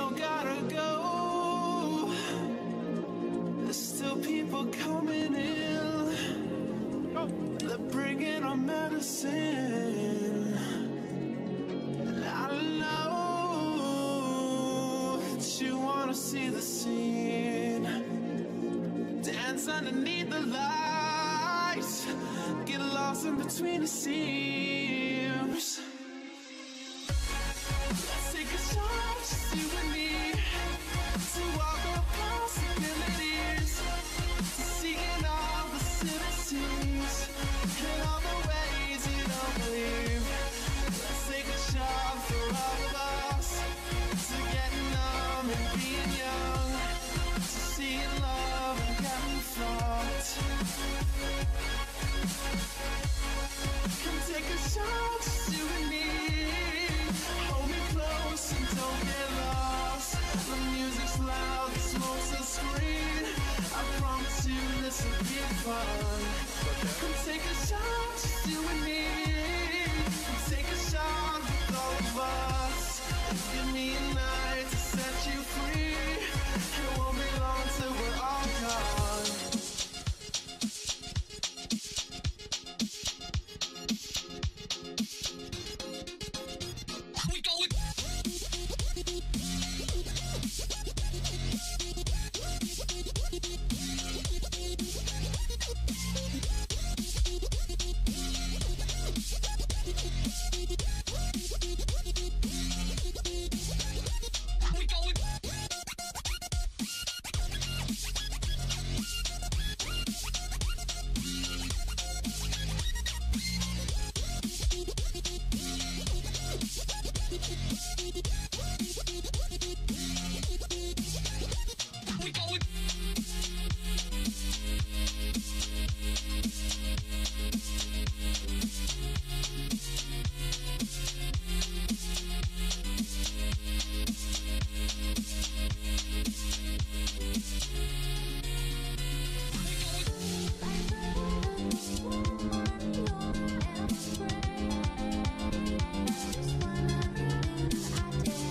don't gotta go. There's still people coming in. They're bringing our medicine. And I know that you wanna see the scene. Dance underneath the lights. Get lost in between the seams. Let's take a shot, just you and me, to walk the possibilities, to seeing all the cities and all the ways you don't believe. Let's take a shot for all of us, to getting numb and being young, to seeing love and getting fucked. Come take a shot, just you and me. Hold me close and don't get lost. The music's loud, the smoke's a screen. I promise you this will be fun. Come take a shot, just you and me. Come take a shot with all of us. Give me a night to set you free. It won't be long till we're all gone. We going. We going. We going. Just one of the things I did.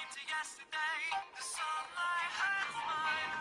to yesterday. The sunlight hurts my